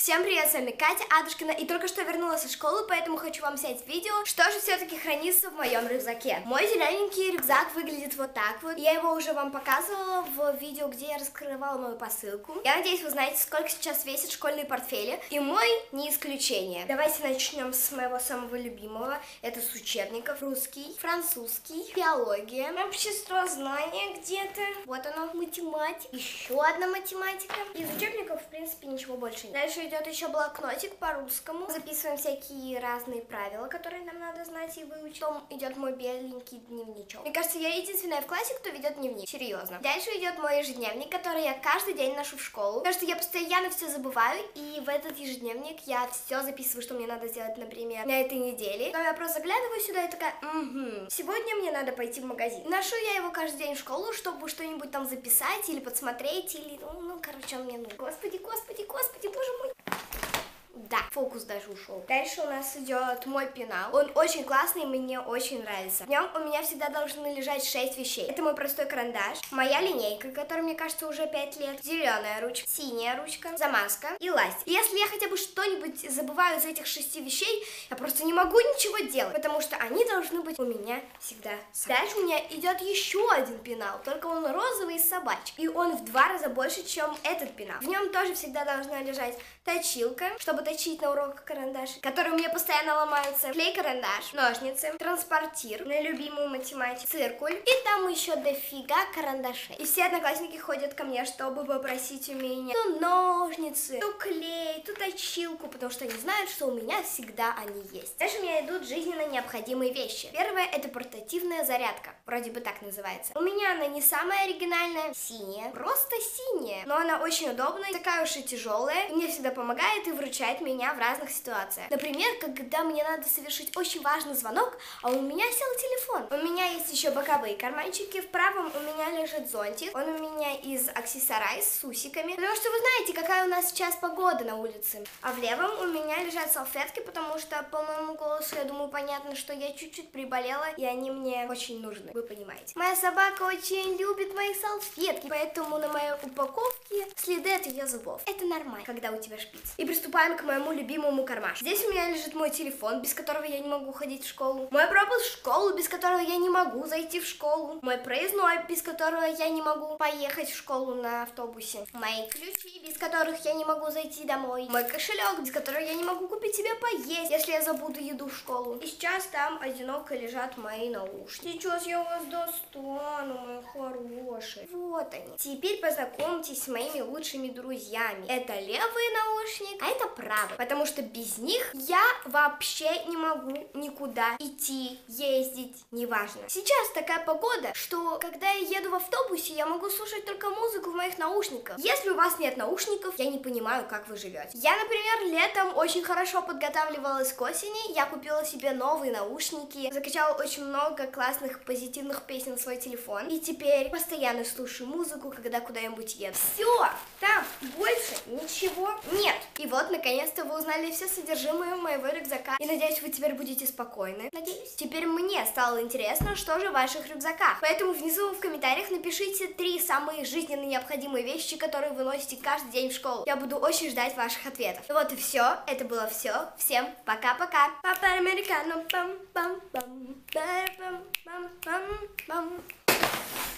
Всем привет, с вами Катя Адушкина, и только что вернулась из школы, поэтому хочу вам снять видео, что же все-таки хранится в моем рюкзаке. Мой зелененький рюкзак выглядит вот так вот. Я его уже вам показывала в видео, где я раскрывала мою посылку. Я надеюсь, вы знаете, сколько сейчас весят школьные портфели, и мой не исключение. Давайте начнем с моего самого любимого. Это с учебников: русский, французский, биология, обществознание где-то. Вот оно, математика, еще одна математика. Из учебников, в принципе, ничего больше нет. Дальше идет еще блокнотик по русскому. Записываем всякие разные правила, которые нам надо знать и выучить. Потом идет мой беленький дневничок. Мне кажется, я единственная в классе, кто ведет дневник. Серьезно. Дальше идет мой ежедневник, который я каждый день ношу в школу. Потому что я постоянно все забываю, и в этот ежедневник я все записываю, что мне надо сделать, например, на этой неделе. Но я просто заглядываю сюда и такая, сегодня мне надо пойти в магазин. Ношу я его каждый день в школу, чтобы что-нибудь там записать или подсмотреть, или, короче, он мне нужен. Господи, господи, господи, боже мой. Да, фокус даже ушел. Дальше у нас идет мой пенал. Он очень классный, мне очень нравится. В нем у меня всегда должны лежать 6 вещей. Это мой простой карандаш, моя линейка, которая, мне кажется, уже 5 лет, зеленая ручка, синяя ручка, замазка и ластик. Если я хотя бы что-нибудь забываю из этих 6 вещей, я просто не могу ничего делать, потому что они должны быть у меня всегда. Дальше у меня идет еще один пенал, только он розовый с собачкой. И он в 2 раза больше, чем этот пенал. В нем тоже всегда должна лежать точилка, чтобы точить на уроках карандаш, которые у меня постоянно ломаются, клей-карандаш, ножницы, транспортир, на любимую математику, циркуль, и там еще дофига карандашей. И все одноклассники ходят ко мне, чтобы попросить у меня то ножницы, то клей, то точилку, потому что они знают, что у меня всегда они есть. Дальше у меня идут жизненно необходимые вещи. Первое — это портативная зарядка, вроде бы так называется. У меня она не самая оригинальная, синяя, просто синяя, но она очень удобная, такая уж и тяжелая, и мне всегда помогает и выручает меня в разных ситуациях. Например, когда мне надо совершить очень важный звонок, а у меня сел телефон. У меня есть еще боковые карманчики. В правом у меня лежит зонтик. Он у меня из аксессуаров с усиками. Потому что вы знаете, какая у нас сейчас погода на улице. А в левом у меня лежат салфетки, потому что по моему голосу, я думаю, понятно, что я чуть-чуть приболела, и они мне очень нужны. Вы понимаете. Моя собака очень любит мои салфетки, поэтому на моей упаковке следы от ее зубов. Это нормально, когда у тебя шпиц. И приступаем к моему любимому кармашу. Здесь у меня лежит мой телефон, без которого я не могу ходить в школу. Мой пропуск в школу, без которого я не могу зайти в школу. Мой проездной, без которого я не могу поехать в школу на автобусе. Мои ключи, без которых я не могу зайти домой. Мой кошелек, без которого я не могу купить себе поесть, если я забуду еду в школу. И сейчас там одиноко лежат мои наушники. Сейчас я вас достану, мои хорошие. Вот они. Теперь познакомьтесь с моими лучшими друзьями. Это левый наушник, а это правый. Потому что без них я вообще не могу никуда идти, ездить, неважно. Сейчас такая погода, что когда я еду в автобусе, я могу слушать только музыку в моих наушниках. Если у вас нет наушников, я не понимаю, как вы живете. Я, например, летом очень хорошо подготавливалась к осени. Я купила себе новые наушники, закачала очень много классных позитивных песен в свой телефон. И теперь постоянно слушаю музыку, когда куда-нибудь еду. Все, там больше ничего нет. И вот, наконец-то, вы узнали все содержимое моего рюкзака. И надеюсь, вы теперь будете спокойны. Надеюсь. Теперь мне стало интересно, что же в ваших рюкзаках. Поэтому внизу в комментариях напишите 3 самые жизненно необходимые вещи, которые вы носите каждый день в школу. Я буду очень ждать ваших ответов. Вот и все. Это было все. Всем пока-пока. Папа американо. Пам-пам-пам. Пам-пам-пам.